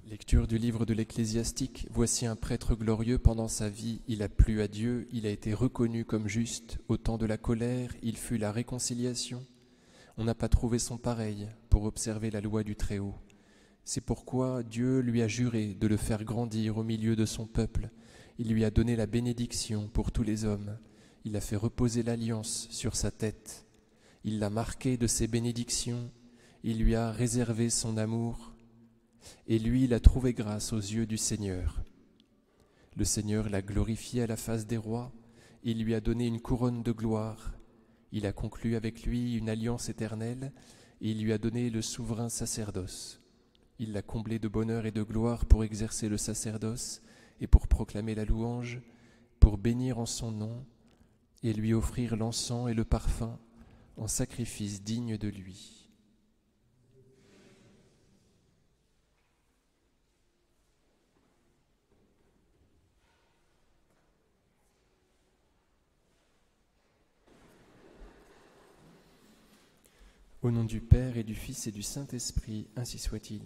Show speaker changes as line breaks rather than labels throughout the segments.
Lecture du livre de l'Ecclésiastique. Voici un prêtre glorieux, pendant sa vie, il a plu à Dieu, il a été reconnu comme juste. Au temps de la colère, il fut la réconciliation. On n'a pas trouvé son pareil pour observer la loi du Très-Haut. C'est pourquoi Dieu lui a juré de le faire grandir au milieu de son peuple. Il lui a donné la bénédiction pour tous les hommes. Il a fait reposer l'alliance sur sa tête. Il l'a marqué de ses bénédictions. Il lui a réservé son amour. Et lui, il a trouvé grâce aux yeux du Seigneur. Le Seigneur l'a glorifié à la face des rois. Il lui a donné une couronne de gloire. Il a conclu avec lui une alliance éternelle et il lui a donné le souverain sacerdoce. Il l'a comblé de bonheur et de gloire pour exercer le sacerdoce et pour proclamer la louange, pour bénir en son nom et lui offrir l'encens et le parfum en sacrifice digne de lui. Au nom du Père et du Fils et du Saint-Esprit, ainsi soit-il.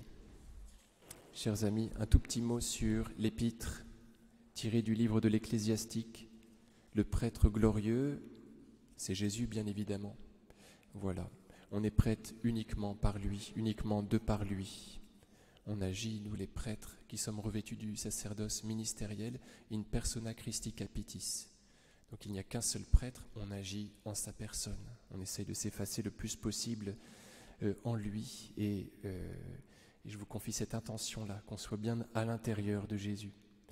Chers amis, un tout petit mot sur l'épître tiré du livre de l'Ecclésiastique. Le prêtre glorieux, c'est Jésus bien évidemment. Voilà, on est prêtre uniquement par lui, uniquement de par lui. On agit, nous les prêtres, qui sommes revêtus du sacerdoce ministériel, in persona Christi capitis. Donc il n'y a qu'un seul prêtre, on agit en sa personne. On essaye de s'effacer le plus possible en lui et je vous confie cette intention-là, qu'on soit bien à l'intérieur de Jésus.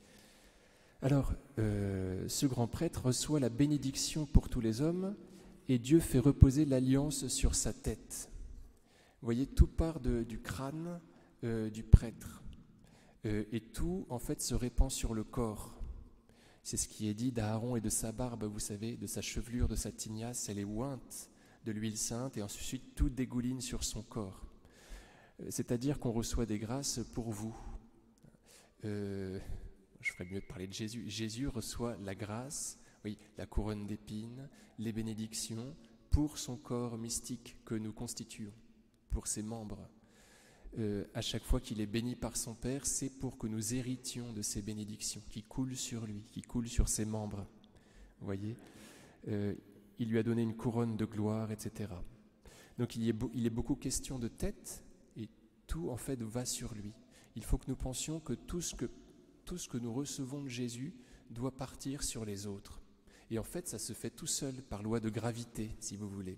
Alors, ce grand prêtre reçoit la bénédiction pour tous les hommes et Dieu fait reposer l'alliance sur sa tête. Vous voyez, tout part du crâne du prêtre et tout, en fait, se répand sur le corps. C'est ce qui est dit d'Aaron et de sa barbe, vous savez, de sa chevelure, de sa tignasse, elle est ointe de l'huile sainte et ensuite tout dégouline sur son corps. C'est-à-dire qu'on reçoit des grâces pour vous. Je ferais mieux de parler de Jésus. Jésus reçoit la grâce, oui, la couronne d'épines, les bénédictions pour son corps mystique que nous constituons, pour ses membres. À chaque fois qu'il est béni par son Père, c'est pour que nous héritions de ces bénédictions qui coulent sur lui, qui coulent sur ses membres. Vous voyez, il lui a donné une couronne de gloire, etc. Donc il est beaucoup question de tête et tout en fait va sur lui. Il faut que nous pensions que tout ce que nous recevons de Jésus doit partir sur les autres. Et en fait, ça se fait tout seul par loi de gravité, si vous voulez.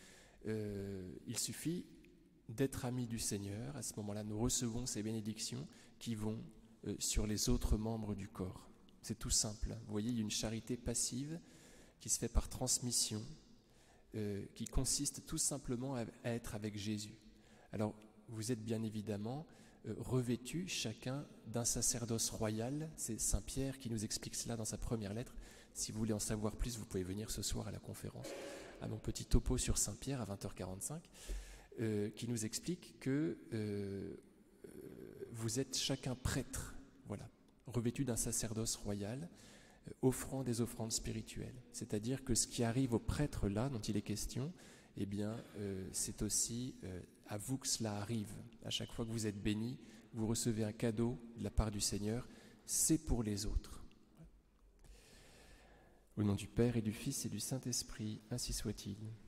Il suffit d'être amis du Seigneur. À ce moment-là, nous recevons ces bénédictions qui vont sur les autres membres du corps. C'est tout simple. Vous voyez, il y a une charité passive qui se fait par transmission, qui consiste tout simplement à être avec Jésus. Alors, vous êtes bien évidemment revêtus chacun d'un sacerdoce royal. C'est Saint Pierre qui nous explique cela dans sa première lettre. Si vous voulez en savoir plus, vous pouvez venir ce soir à la conférence, à mon petit topo sur Saint Pierre à 20h45. Qui nous explique que vous êtes chacun prêtre, voilà, revêtu d'un sacerdoce royal, offrant des offrandes spirituelles. C'est-à-dire que ce qui arrive au prêtre là, dont il est question, eh bien, c'est aussi à vous que cela arrive. À chaque fois que vous êtes béni, vous recevez un cadeau de la part du Seigneur, c'est pour les autres. Au nom du Père et du Fils et du Saint-Esprit, ainsi soit-il.